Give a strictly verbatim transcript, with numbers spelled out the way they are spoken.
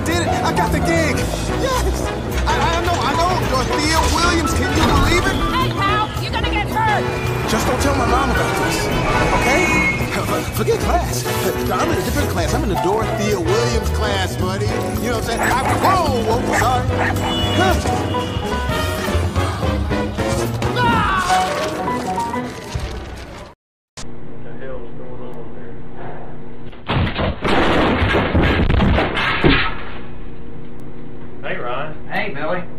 did it! I got the gig! Yes! I, I know, I know! Dorothea Williams, can you believe it? Hey, pal! You're gonna get hurt! Just don't tell my mom about this, okay? Forget class. I'm in a different class. I'm in the Dorothea Williams class, buddy. You know what I'm saying? I, whoa, whoa, sorry. Huh. Hey, Billy.